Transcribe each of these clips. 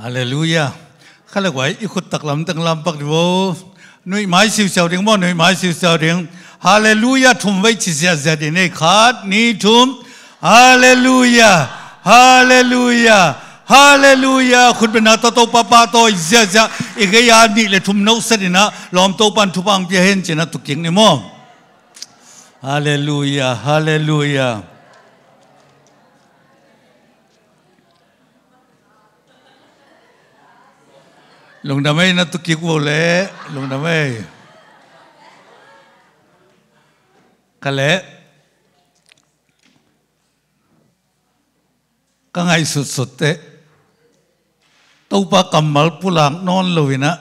ฮาเลลูยาข้าเลยว่าอีกคนตักลำตั้งลำปักดิโวนุ่ยไม้สิวเสาเดียงมั่วนุ่ยไม้สิวเสาเดียงฮาเลลูยาทุ่มไว้ชิเสียเสียดีในขาดนี้ทุ่มฮาเลลูยาฮาเลลูยาฮาเลลูยาคุณเป็นนาโตโตปะปะโตเสียเสียอีกอย่างนี้เลยทุ่มนกเสดินะลอมโตปันทุบังเพียเห็นเจนะตุกิงนี่มั่วฮาเลลูยาฮาเลลูยาลงดำไม่นัตุกิกโวเล่ลงดำไม่กันเล่ก็ไงสุดๆเตะตัวปากำมัลปุลังนอนลุยนะ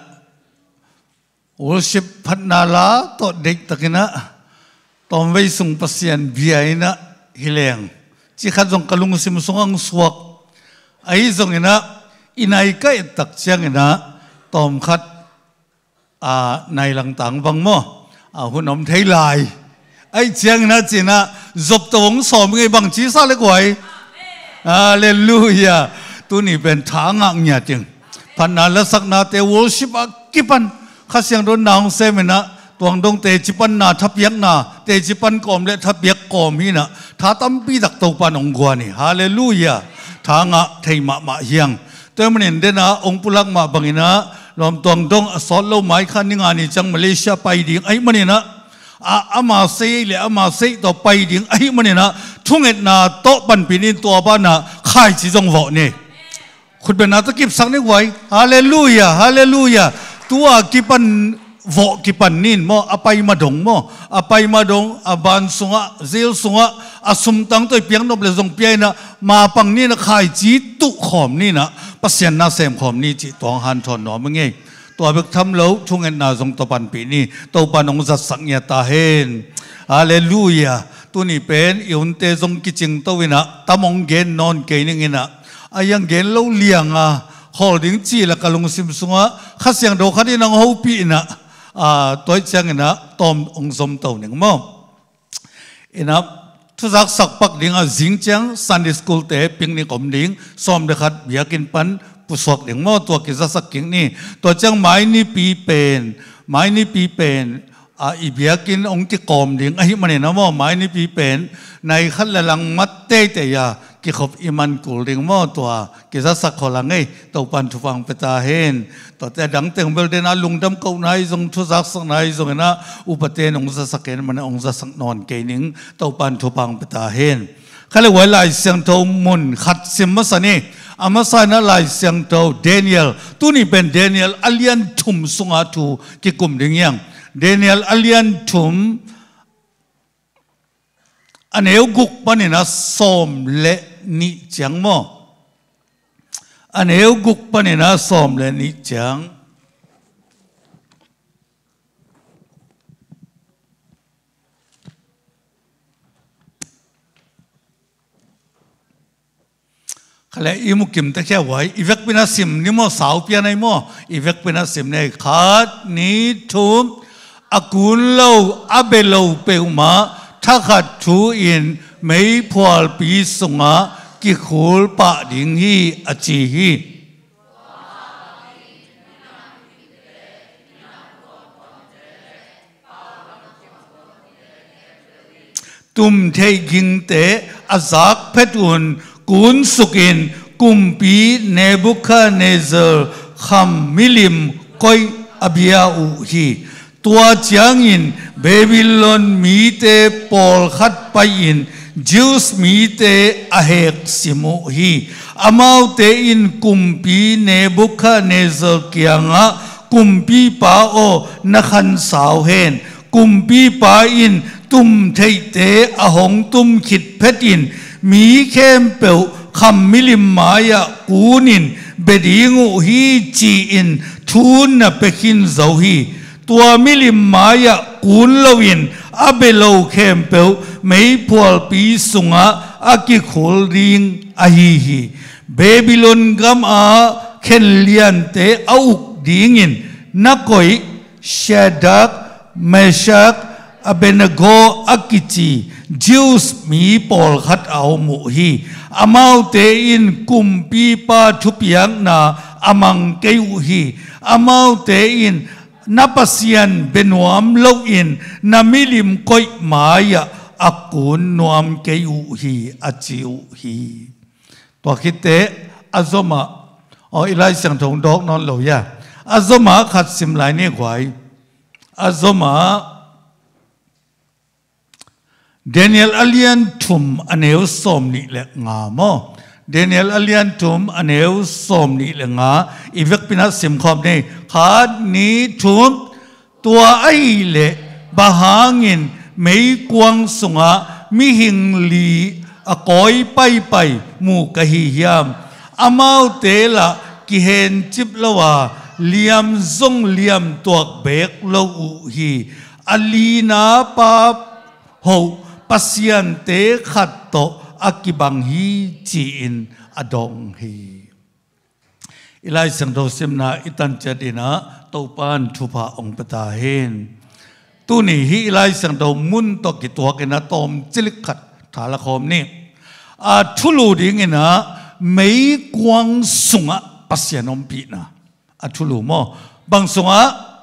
worship พัฒนาลาตัวเด็กตะกินะตอนไปส่งปัสยันเบียนะฮิเลงที่ขัดส่งกลุงสิมส่งอังสวกไอ้ส่งนะอินัยก็ตักเชียงนะตอมคัดในหลังต่างบางมั่วหุ่นอมไทยลายไอ้เชียงนะจีนะจบตัวงสอมไงบางชีซาเล็กไว้ฮาเลลูยาตัวนี้เป็นทางอ่างเนี่ยจริงพันนาละสักนาเตวอลชิปกิปันข้าเสียงโดนนางเซมินะตัวงดงเตจิปันนาทับยักนาเตจิปันกอมเละทับยักกอมนี่นะท้าตั้มปีดักตัวปานองกวานี่ฮาเลลูยาทางอ่ะไทยมาเฮียงตัวมันเห็นเดนะองค์ปุลักมาบังนะลอมตวงดงสอนเราหมายขันนิงานี่จังมาเลเซียไปดิ่งไอ้มันนี่นะอามาเซ่เลยอามาเซ่ต่อไปดิ่งไอ้มันนี่นะทุ่งเอ็ดนาโตบันปีนินตัวบ้านนะข่ายจีจงวอนี่คุณเป็นนาตะกิบสักนิดไว้ฮาเลลูยาฮาเลลูยาตัวกิปันวอกิปันนินมออไปมาดงมออไปมาดงอบานสุงะเซลสุงะอสมตังตัวเปียงนบเลจงเปียนะมาปังนี่นะข่ายจีตุขอมนี่นะปัสยันนาเซมขอมนี่จีตองหันทอนหนอมึงไงตัวเบิกทำแล้วทุ่งเงินนาทรงตปันปีนี่ตัวปานองจัดสังเกตาเห็นฮาเลลูยาตัวนี้เป็นอินเตจงกิจิงตัววินะตามองเกนนอนเกนิงินะอายังเกนเล่าเลียงขอดิ้งจีละกะลงซิมสุงะข้าเสียงโดขัดที่นางฮูปีนะตัวเชียงนะตอมองสมตัวหนึ่งมั้งอินะทุกสักปักดิ้งจิงเชียงซันดิสคูลเตะปิงนี่กอมดิ้งซ้อมเด็กขัดเบียกินปันผู้สวกดิ้งมั้งตัวกิจสักกิ่งนี่ตัวเชียงไม้นี่ปีเป็นอีเบียกินองค์ที่กอมดิ้งไอ้มันเนี่ยนะมั้งไม้นี่ปีเป็นในขัดละลังมัดเตะแต่ยากิขบอิมันกูดิ้งมั้งตัวกิจสักคนละไงตัวปันทุฟังเปตาเห็นตัวแต่ดังเต็งเบลเดน่าลุงดำเก่าไหนทรงทุสักสักไหนทรงนะอุปเทนองค์สักเกนมันองค์สักนอนเกนิงตัวปันทุฟังเปตาเห็นเขาเรียกว่าลายเสียงโตมุนขัดซิมมัสนี่อามาสายนั้นลายเสียงโตเดนิเอลตัวนี้เป็นเดนิเอลอัลยันทุมสุงาทูกิกุมดิ้งยังเดนิเอลอัลยันทุมอันเอวกุกปนินะสมเลนิจังโมอันเอวกุกปนินะสมเลนิจังขณะอิมุกิมตะแค่ไว้อีเวกเป็นอาสิมนี่มั่วสาวเปียในมั่วอีเวกเป็นอาสิมในขาดนี้ทุมอากุลโลอาเบโลเปอุมาถ้าขัดทูอินไม่พอลปีสงะกิคูลปะดิ่งฮีอจีฮีตุมเทกิงเตอาซักเพตุนกุนสุกินกุมปีเนบุคาเนเซอร์คำมิลิมคอยอบิอาอูฮีตัวจางอินเบบิลอนมีเตปอลขัดไปอินจิวส์มีเตอเฮกซิโมฮีอามาวเตอินกุมปีเนบุคาเนเซอร์เกียงะกุมปีป้าโอนักขันสาวเฮนกุมปีป้าอินตุมเทเตอหงตุมขิดเพตินมีเข้มเปวคำมิลิมมายะกูนินเบดิงูฮีจีอินทูนนเปกินเจ้าฮีตัวมิลิมมายะกูนลวินอาเบโลเข้มเปวไม่พอลปีสุงะอากิโคลริงอาฮีเบบิลอนกัมอาเคนเลียนเตอาอุกดิงินนักอยเชดักเมชักอเบนโกอากิจีจิวส์มีปอลขัดเอาหมูฮีอามาวเตอินกุมปีปาทุบยังนา amang kayu hi amau te in napasian benuam lo in namilim koi maya akun nuam kayu hi achiu hi to khite azoma o ilai sang thong dok non lo ya azoma khat sim lai ne kwai azoma Daniel alian thum aneu som ni le nga mo Daniel alian thum aneu som ni le nga ivek pina sim khom ne khat ni thum tua ai le bahangin mei kwang sunga mi hing li akoi pai pai mu ka hi hiam amau te la ki hen chip lawa liam zong liam tuak bek lo u hi alina pa ho pasian te khat to akibang hi chi in adong hi ilai sang do simna itan chadina topan thupa ong pata hen tu ni hi ilai sang do mun to ki to ke na tom chilik khat thala khom ni a thulu ding ina mei kwang sunga pasian om pi na a thulu mo bang sunga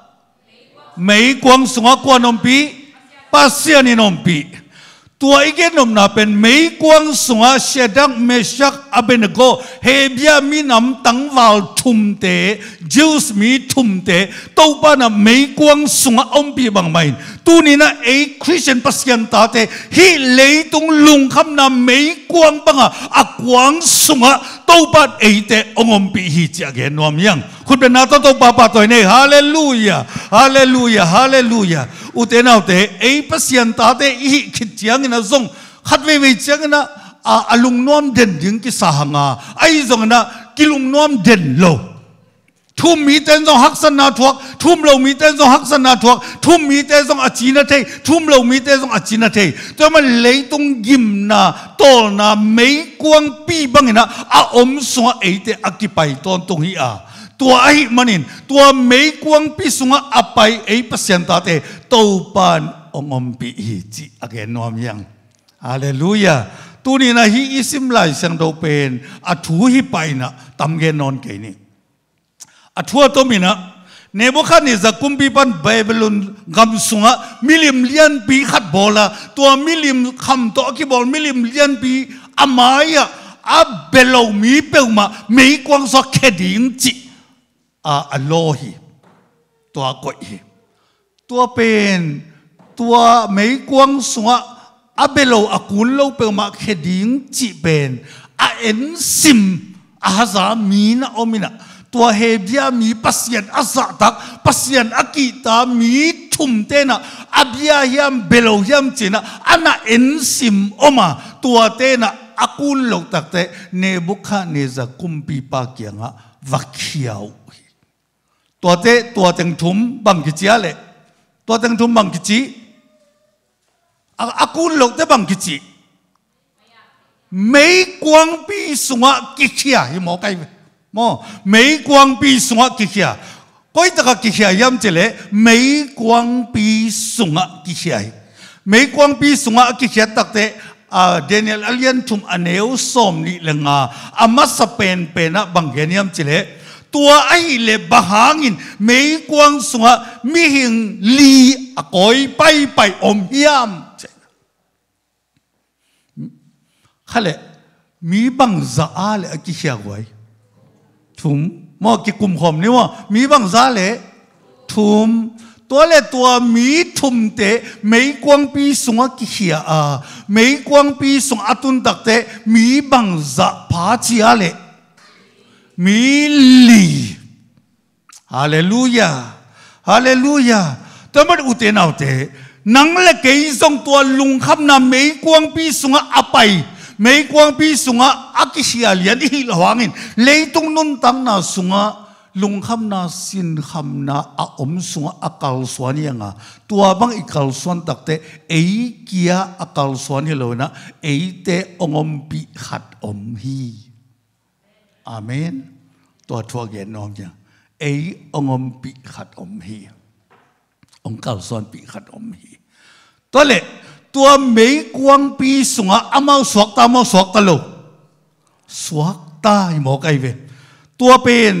mei kwang sunga kwan om pi pasian in om piตัวอีกนมนาเป็นไม่กวางสงฆ์เชดังเมชักอเบนโกเฮเบียมีน้ำตั้งวาลทุมเตจิวส์มีทุมเตตัวป้านะไม่กวางสงฆ์อมปีบางไม่ตัวนี้นะไอ้คริสเตียนปัสยันตาเตฮิเลยตรงลุงคำนะไม่กวางบังอะกวางสงฆ์ตัวป้าไอ้เตองอมปีฮิจิอาเกนวมยังคุณเป็นนาตัวป้าป้าตัวนี้ฮาเลลูยาฮาเลลูยาฮาเลลูยาอุเทนเอาเตไอ้ปัสยันตาเตฮิคิดยังนะซงขัดเวเจงนะอาลุงน้อมเด่นยิงกิสาหงาไอ้ซงนะกิลุงน้อมเด่นโลทุ่มมีเต้นซงฮักษณาทวกทุ่มเรามีเต้นซงฮักษณาทวกทุ่มมีเต้นซงอาจีนาเททุ่มเรามีเต้นซงอาจีนาเทแต่มันเลยต้องยิมนะโตนะไม่กวางปีบังนะอาอมสวะไอเตอกิไปตอนตรงนี้ตัวไอ้มันนี่ตัวไม่กวางปีสวะอไปไอ้ปัสยันตาเตตัวปานองอมปีฮิจิอาเกนนอมยังฮาเลลูยาตัวนี้นะฮิอิสิมไลสังโดเป็นอัฐูฮิไปนะตำเกนนอนเกนี่อัฐูตัวมีนะเนบุคัดเนซักกุมปีปันไบเบิลนกำสุงะมิลิมเลียนปีขัดบอลละตัวมิลิมคำตัวกีบอลมิลิมเลียนปีอามายะอับเบลล์มีเปลมาไม่กวางสักแค่ดิ่งจิอัลลอฮีตัวก้อยตัวเป็นตัวไม่กวางสงะอาเบโลอากุลโลเปมาแค่ดิ่งจีเป็นเอ็นซิมอาซามีนะอมินะตัวเฮเบียมีปัสยันอาซาตักปัสยันอากิตามีทุมเตนะอาเบียยามเบโลยามจีนะอันน่ะเอ็นซิมอมาตัวเตนะอากุลโลตักเตเนบุคาเนซากุมปีปาเกียงะวักเขียวตัวเตตัวเต็งทุมบังกิจิอะไรตัวเต็งทุมบังกิจิอากุลโลกเตบังกิจิไม่กวางปีสงะกิเขียฮิโมไกโมไม่กวางปีสงะกิเขียก็อีตะกิเขียย้ำเจเลไม่กวางปีสงะกิเขียไม่กวางปีสงะกิเขียตักเตเดนิเอลอาเลียนทุมอเนวสมนี่เลงอามาสเปนเป็นนะบังเกนียมเจเลตัวไอ้เล็บบหางินไม่กวางสงะมีหิงลีกอยไปอมยามขะเลมีบังซาเลกิเชียกไว้ทุมมอกิกุมขมนี่ว่ามีบังซาเลทุมตัวเลตัวมีทุมเตไม่กวางปีสงะกิเชียไม่กวางปีสงะตุนตักเตมีบังซาพาจิอาเลมีลีฮาเลลูยาฮาเลลูยาแต่มันอุเทนเอาเตนังเล็กยิ่งส่งตัวลุงคำนาไม่กวางปีสงะอไปไม่กวางปีสงะอากิเชียเลียนอีหลวงินเลยตรงนั้นตั้งนาสงะลุงคำนาสินคำนาอมสงะอากาลสวนียงตัวบางอีกาลสวนตักเตเอเกียอากาลสวนีเลยนะเอเตองอมปีขัดอมฮีอาเมนตัวทัวเกนน้องยังองอมปีขัดอมฮีองกาลสวนปีขัดอมฮีตัวเล็กตัวไม่กวางปีสงะอามาสวกตามาสวกตะโลสวกตาหมอกไอเวตัวเป็น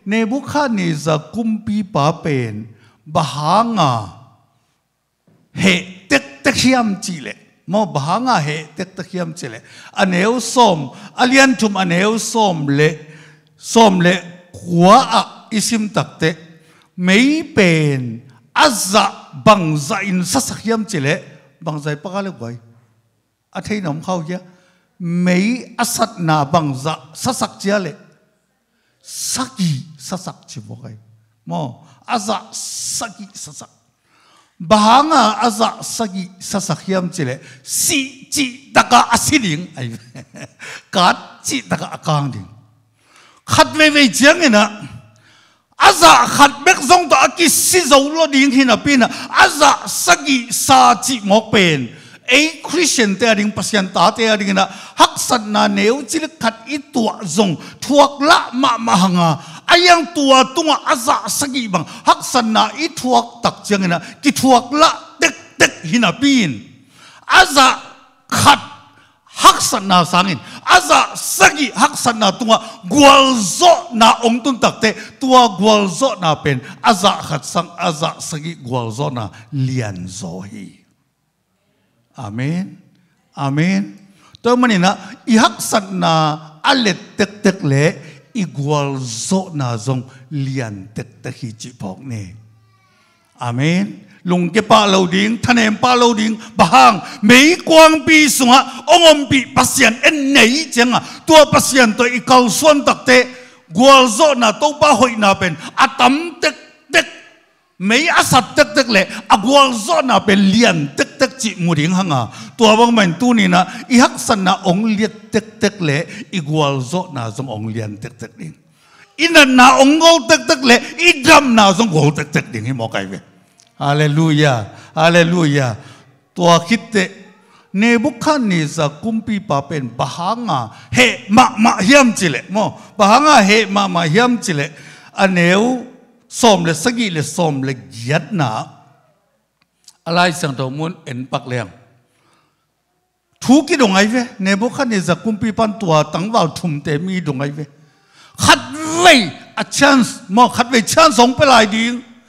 เนบุคาเนซากุมปีปาเป็นบหางาเหเต็กตะเขียมจีเลมอบหางาเหเต็กตะเขียมจีเลอันเอวส้มอเลียนทุมอันเอวส้มเลขัวอะอิสิมตักเตไม่เป็นอาจะบังใจอินสักเขียมจีเลบังใจปากาเลกไว้อาทิตย์น้ำเข้าเยอะไม่อาสัตนาบังใจสักเจียเลสักสักจีบอกไงมออาจะสักสักบางอาจะสักเขียมจีเลสีจีตะกะอาศิลิงไอ้กัดจีตะกะอากางดิงขัดเว่ยเจียงนะอาจะขัดเบกซงตัวกิสิจาวลดิงหินะปีนะอาจะสักสาจีหมกเป็นไอ้คริสเตียนเตอร์ดิงปัสยันตาเตอร์ดิงนะฮักสันนาเนวจิลขัดอีตัวจงทวกละมาหังอายังตัวอาจะสักบังฮักสันนาอีทวกตักเจียงนะกิทวกละเด็กหินะปีนอาจะขัดฮักสันนาสังอินอาจะสักฮักสันนากวลโซนาองตุนตักเตตัวกวลโซนาเป็นอาจะขัดสังอาจะสักกวลโซนาเลียนโซฮีอาเมนอาเมนตัวมันนี่นะอีฮักสันนาอัลเลเต็กเล่อีกวลโซนาจงเลียนเต็กฮิจิพอกเน่อาเมนลุงเก็บปลาเหลาดิ้งทะเลปลาเหลาดิ้งบางไม่กวางปีสุงะองค์ปีปัสยันเอ็นไหนจังตัวปัสยันตัวอีกาวส่วนตักเตกวลโซนาตัวป้าหอยนาเป็นอาตัมเต็กไม่อาศัตเต็กเลยอากวลโซนาเป็นเลียนเต็กจิมุดิงหังตัวบางมันตัวนี้นะอีฮักสันนาองเลียนเต็กเลยอีกวลโซนาจงองเลียนเต็กดิ่งอินันนาองโกเต็กเลยอีดัมนาจงโกเต็กดิ่งให้หมอไก่เวฮาเลลูยาฮาเลลูยาตัวคิดเตเนบุคาเนซากุมปีปาเป็นบหางาเฮมาเฮียมจิเลโมบหางาเฮมาเฮียมจิเลอันเนวส้มเลสกีเลส้มเลยัดนาอะไรสังตัวมุนเอ็นปักเลียงทุกิดงไงเวเนบุคาเนซากุมปีปันตัวตั้งว่าทุ่มเตมีดงไงเวขัดไว้a chance มอขัดไว้ chance ส่งไปหลายดิ่ง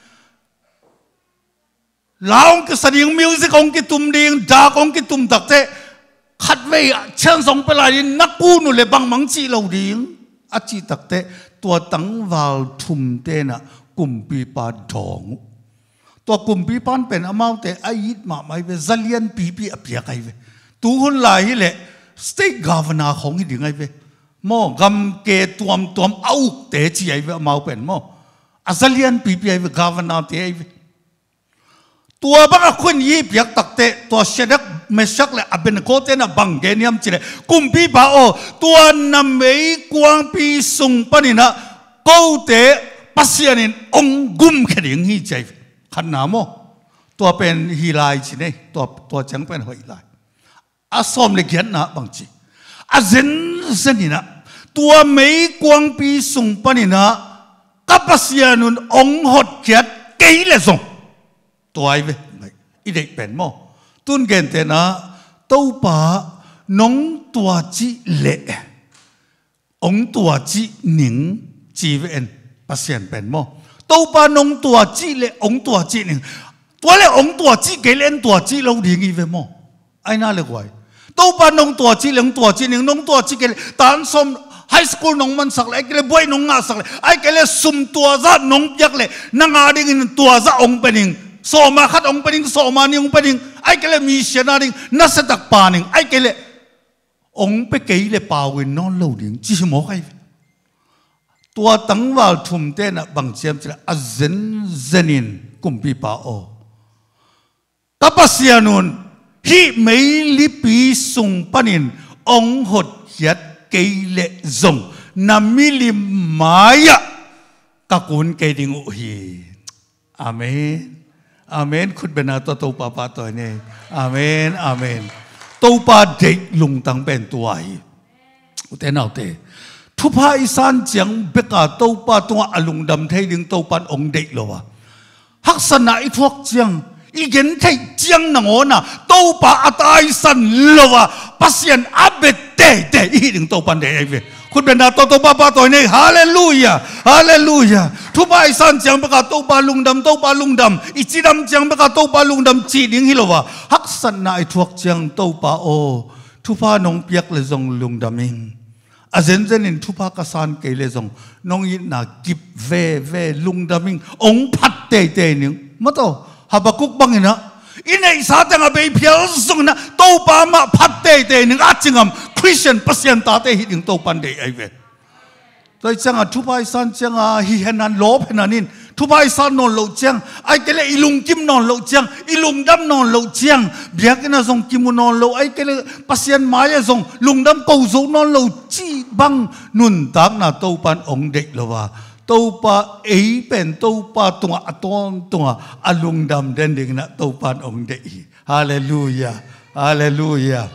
ลาวองค์แสดงมิวสิกองค์ตุ้มดิ่งดากองค์ตุ้มตักเตขัดไว้ chance ส่งไปหลายดิ่งนักกูนุเลบังมังจีเราดิ่งอาจีตักเตตัวตั้งว่าทุ่มเตนะกุมปีปาดองตัวกุมปีปานเป็นอมาเตอายิดมาไม่เวซัลเลียนปีอภิยาไกเวตัวคนหลายเละ state governor ของที่ดิ่งไงเวมอกำเกตัวเอาเตจีไอเวมาเป็นมออาซัลเลียนปีไอเว governor เตไอเวตัวบางคนยีบอยากตักเตะตัวเชดักเมชักเลยอาเป็นโคเตนะบังเกนียมจีเลยกุมปีปาโอตัวนำไม่กวางปีสุงปนินะโคเตปัสยานินองกุมแค่ดิ่งฮีใจขันน้ำโมตัวเป็นฮีไลจีเนี่ยตัวจังเป็นฮีไลอาสมเล็กยันนะบางจีอาเซนนี่นะตัวไม่กวางปีสุงปนินะกับปัสยานุนองหดเกียรเกยเลส่งตัวไอ้เว้ยอีเด็กเป็นโมตุนเกนเตนะตัวป้าน้องตัวจีเละองตัวจีหนิงจีเวนปัสยันเป็นโมตัวป้าน้องตัวจีเละองตัวจีหนิงตัวเละองตัวจีเกเลนตัวจีเราดีงี้เว้ยโมไอ้น่าเล็กไว้ตัวป้าน้องตัวจีเละองตัวจีหนิงน้องตัวจีเกเลตานสมไฮสคูลน้องมันสักเลยไอ้เกเลบวยน้องงาสักเลยไอ้เกเลสุ่มตัวซะน้องยักเลยนางอาดิ่งตัวซะองเป็นหนิงโซมาขัดองเป็นโซมานิองเป็นไอ้เกลมีเชนาริงนัสตักปานิงไอ้เกลองไปเกยเลปาวินนอนเล่าดิ่งจีสมอไอ้ตัวตั้งว่าทุ่มเตนะบางเชียมจะอาเซนนินกุมปีปาโอตับเสียนุนฮีไม่ลิปีสุงปนินองหดยัดเกยเลซงนามิลิมายะกะกุนเกยดิ่งอุฮีอาเมนอาเมนคุณเป็นตัวตัวป้าตัวนี้อาเมนอาเมนตัวป้าเด็กลุงตั้งเป็นตัวไอ้อุเทนเอาเตทุพาอิสานจังเบกาตัวป้าตัวอลุงดำเทดึงตัวป้าองเด็กเลยวะฮักษณะอีทวกจัง igen thei chiang na ngona to pa atai san lova pasien abete te hi ding to pan de aveคุณเป็นนาโตป้าตัวนี้ฮาเลลูยาฮาเลลูยาทุบไอซันจังประกาศโตปาลุงดำโตปาลุงดำอิจิดำจังประกาศโตปาลุงดำจีดิ้งฮิโลวะฮักสันนาไอทวกจังโตปาโอทุพานงเปียกเลยจงลุงดำมิงอาเจนเจนินทุพากษันเกลเลยจงนงยินนากิบเวลุงดำมิงองพัดเตนึงมาโตฮับกุกบังนะอินไอสาจังอาเบยเพียรส่งนะโตปามาพัดเตนึงอาจิงามคริสเตียนปัสยันตาเตหิดึงโตปันเดไอเวโดยจังทุบไอซันจังฮิเฮนันลบเฮนันินทุบไอซันนอนโลจังไอเกลอิลุงกิมนอนโลจังอิลุงดำนอนโลจังเบียกันนะส่งกิมุนอนโลไอเกลปัสยันมาอย่าส่งลุงดำกูส่งนอนโลจีบังนุนตักนะโตปันองเด็กละว่าโตปาเอเป็นโตปาตัวตัวอลุงดำเด่นดึงนะโตปันองเด็กฮาเลลูยาฮาเลลูยา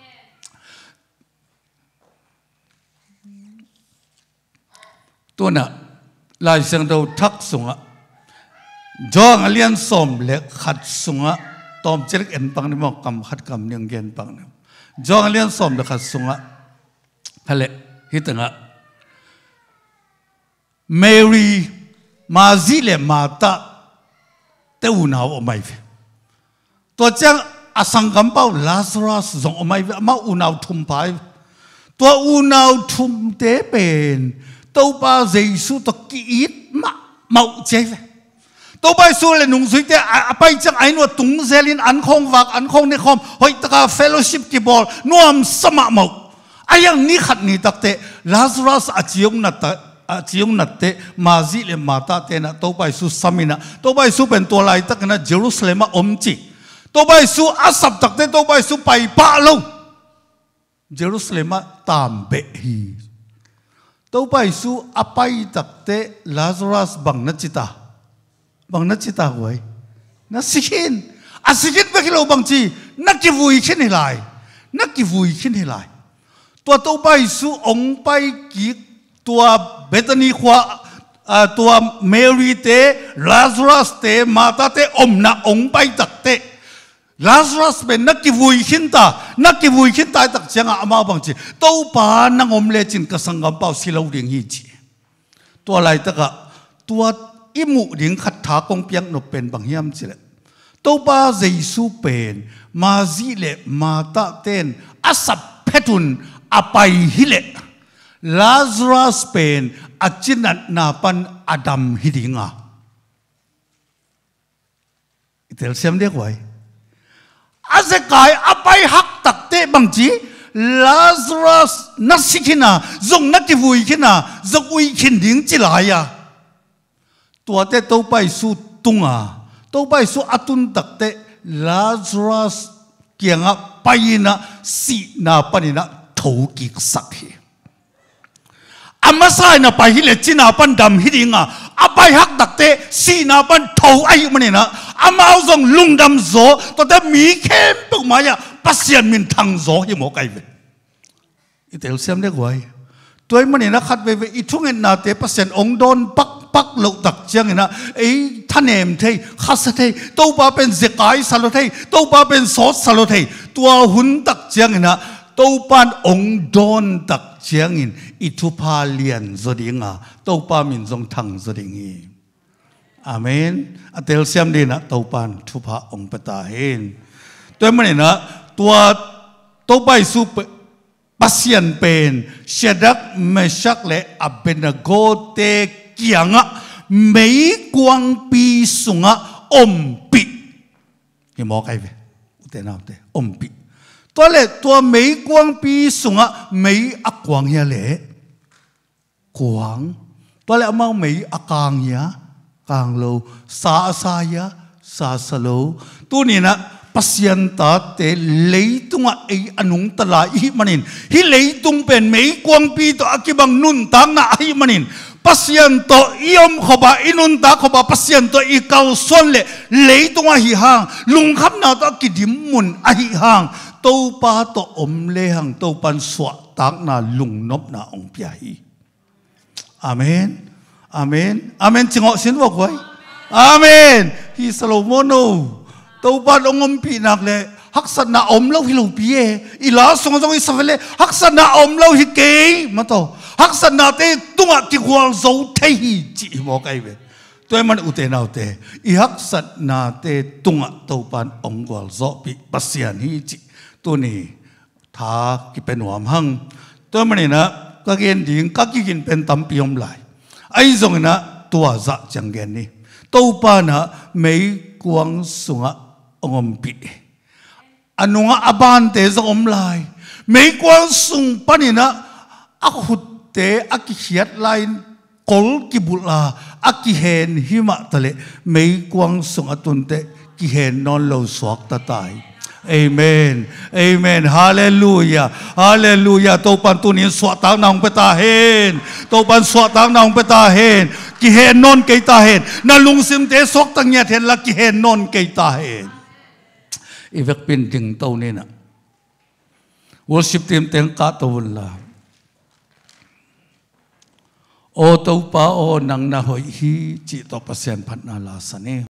ตัวน่ะลายเสียงเราทักสุงะจองเลียนสมเล็กขัดสุงะตอมเจริญเอ็นปังนี่มอกกำขัดกำเนียงเกนปังนี่จองเลียนสมเล็กขัดสุงะฮะเละฮิตงะเมรีมาซิเลมาตาเตอุนาวอไม่เวตัวจังอสังกัมเป้าลาซารัสจงอไม่เวมาอุนาวทุมไปตัวอุนาวทุมเตเป็นตัวป้าเจสุตกีดมาเจ็บตัวป้าสู้เลยนุ่งสุดแต่ไปจังไอ้หนวดตุงเซลินอันคงวักอันคงในคอมหอยตะกาเฟลโลชิพที่บอลนวมสมัครมาไอ้ยังนี่ขัดนี่ตักเตลาซารัสอาจิยงนัดเตมาซิเลมาตาเตนะตัวป้าสู้สามินะตัวป้าสู้เป็นตัวลายตักนะเยรูซาเล็มอมจีตัวป้าสู้อาสับตักเตตัวป้าสู้ไปป้าลงเยรูซาเล็มตามเบฮีตัวไปสู้อภัยตักเตลาซารัสบังนัจิตาไว้นักสิกินไปกิโลบังจีนักกิวุยขึ้นให้ลายตัวไปสู้องไปกิตัวเบตานีขวาตัวเมรีเตลาซารัสเตมาตาเตอมนะองไปตักเตลาซารัสเป็นนักกิวุยขึ้นตายตักเชียงอามาบังจีตัวปานังอมเลจินกสังกัมเป้าสิลาวเรียงฮีจีตัวอะไรตะกะตัวอิมุเรียงขัดถากงเปียงนเป็นบางเฮียมจีเลยตัวปาเจสุเป็นมาซิเลมาตาเตนอาสับเพตุนอภัยฮิเลลาซารัสเป็นอาจินัดนาปันอดัมฮิดิงาอิตาลีเสียมเรียกไว้อาเซกายอภัยหักตักเตบังจีลาซารัสนักสิกินาจงนักกิวุยกินาจงอุยขินดิ้งจิลายาตัวเตตัวไปสู้ตุงาตัวไปสู้อตุนตักเตลาซารัสเกียงไปนะสีนาปนินะถูกิกสักเหอามาใส่นะไปฮิเลจินาปันดำฮิดิงาอภัยหักตักเตสีนาปันถูอายุมันนี่นะอามาเอาจงลุงดำโซตัวเตมีเข้มตุกมายาปัสยันมินทังโซยังหมอไก่เวอิเตลเซียมเด็กไว้ตัวมันนี่นะขัดเวอีทุ่งเงินนาเตปัสยันองโดนปักหลุดตักเจียงนะไอ้ท่านเอ็มเทขัสเทตัวป้าเป็นเซกายสโลเทตัวป้าเป็นโซสโลเทตัวหุ่นตักเจียงนะตัวป้าองโดนตักเจียงอิทุพาเลียนจดิงาตัวป้ามินจงทังจดิงีอาเมนอัตเตลเซียมดีนะตัวป้าทุพาองปตาเห็นตัวมันนี่นะตัวไปสู้ปัสยันเป็นเชดักเมชักและอับเบนโกเตกียงะไม่กวางปีสุงะอมปีเห็นหมอไก่เวอุเตนาอุเตอมปีตัวเล็ตัวไม่กวางปีสุงะไม่อักวางเฮียเล่กวางตัวเล็มาไม่อักางเฮียกางโลซาซายะซาสโลตัวนี้นะปัสยันตาเตเลยตุงไออนุงตลาอิมันินฮิเลยตุงเป็นไม่กวางปีตัวอากิบังนุนตังนะอิมันินปัสยันโตยอมขบอินุนตาขบปัสยันโตอีเกาส่วนเลยตรงหิหางลุงขับนาตะกิดิมุนอหิหางตัวป้าโตอมเลหังตัวปันสวะตักนาลุงนบนาองพิยอาเมนอาเมนอาเมนจิงอสินบอกไว้อาเมนฮิสโลโมโนต tàu pan ông pi nak le hắc sát na om lâu hi lâu bie ila song song isavele hắc sát na om lâu hi ke mà tàu hắc sát na te tunga ki wal zo thei hi chi mo kai ve tôi man ute nào te i hắc sát na te tunga tàu pan ông wal zo pi pasian hi chi tu ni tha ki pen wam hang tôi man na các gen ding các ki gin pen tam pi om lai ai zong na tua za chang gen ni tàu pan na mấy quang sunga ông pi anunga abante zo om lai mấy quang sung panina akut te akihiat lain kol kibula akihen hima tale mấy quang sung atun te kihen non lo suak ta tai amen amen hallelujah hallelujah to pan tunin suak tang nang peta hen to pan suak tang nang peta hen kihen non ke ta hen na lungsim te suak tang nya hen la kihen non ke ta hen ivek pin ding to ni na worship team teng ka to la o to pa o nang na hoi hi chi to pasien phat na la sane